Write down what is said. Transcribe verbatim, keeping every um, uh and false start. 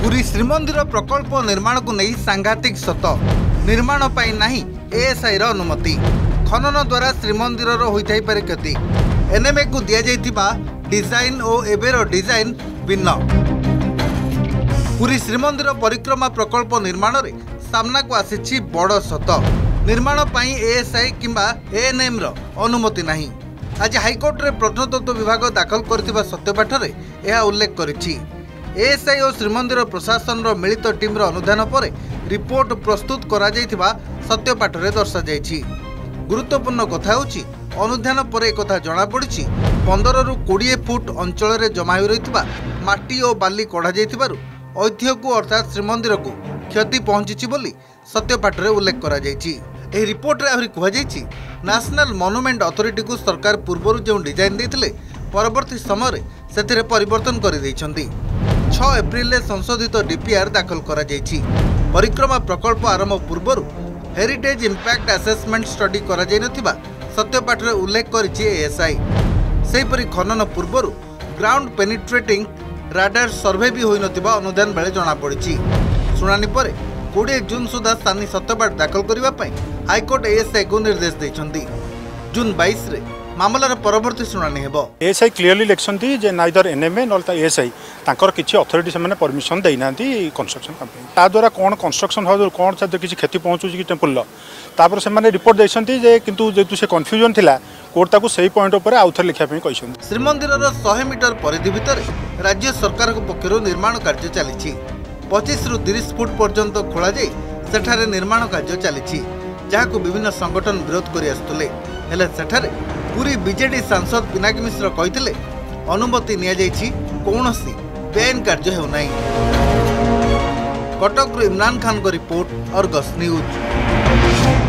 पुरी श्रीमंदिर प्रकल्प निर्माण को नहीं सांघातिक सत निर्माण पाई नहीं एएसआई अनुमति खनन द्वारा श्रीमंदिर होइथाई पारे क्षति एनएमए को दिया जाइथिबा डिजाइन और एबेर डिजाइन भिन्न। पुरी श्रीमंदिर परिक्रमा प्रकल्प निर्माण रे सामना को आसी बड़ सत निर्माण पाई एएसआई किंबा एएनएम रो अनुमति नहीं। आज हाईकोर्ट रे प्रत्नतत्व विभाग दाखल करथिबा सत्यपाठ रे यह उल्लेख करिछि। एएसआई और श्रीमंदिर प्रशासन रो मिलित टीम रो अनुधान पर रिपोर्ट प्रस्तुत करा जाइथिबा सत्यपाठ रे दर्शा जाइछि। गुरुत्वपूर्ण कथा होछि अनुधान पर एक कथा जणा पड़िछि पंद्रह रु बीस फुट अंचल रे जमा होई रहितबा माटी और बाली कढा जाइथिबारु ऐतिह्य को अर्थात श्रीमंदिर को क्षति पहुंची बोली सत्यपाठ रे उल्लेख करा जाइछि। एही रिपोर्ट रे आहुरी कहा जाइछि नेशनल मॉन्यूमेंट अथॉरिटी को सरकार पूर्व जो डिजाइन देथिले परवर्ती समय से परिवर्तन कर छह एप्रिल में संशोधित डीपीआर दाखल करा जाइछि। परिक्रमा प्रकल्प आरंभ पूर्व हेरिटेज इंपैक्ट असेसमेंट स्टडी करा जाय नथिबा सत्यपाठ रे उल्लेख करिछि एएसआई। सेहिपरि खनन पूर्व ग्राउंड पेनिट्रेटिंग राडार सर्वे भी होई नथिबा अनुदान बेले जणा पड़िछि। शुणानी पर बीस जून सुधा स्थानीय सत्यपाठ दाखल करबा पई हाईकोर्ट एएसआई को निर्देश दैछन्ती। जून बाईस रे मामलार परवर्ती शुणानी हेबो। एएसआई क्लियरली लेखसंती जे नाइदर एनएमए नलता एएसआई तांकर किछि अथॉरिटी से माने परमिशन देइनांती कंस्ट्रक्शन कंपनी ता द्वारा कोन कंस्ट्रक्शन हो कोन छ किछि क्षति पहुंचुछि कि टेम्पल लो तापर से माने रिपोर्ट दैछन्ती जे किंतु जेतु से कंफ्यूजन थिला कोर्ट ताकू सही पॉइंट ऊपर आउथर लिखा पई कहिसंती। श्रीमंदिर रो सौ मीटर परिधि भितर राज्य सरकार को पक्षरु निर्माण कार्य चलिछि। पच्चीस रु तीस फुट पर्यंत खोला जाई सेठारे निर्माण कार्य चलिछि जहाको विभिन्न संगठन विरोध करि आस्तुले हेले सेठारे पूरी बीजेडी सांसद पिनाकी मिश्र कहिथिले अनुमति निया जाइछि कोनोसी बेआईन कार्य हेउ नाही। कटक इमरान खान को रिपोर्ट अर्गस न्यूज।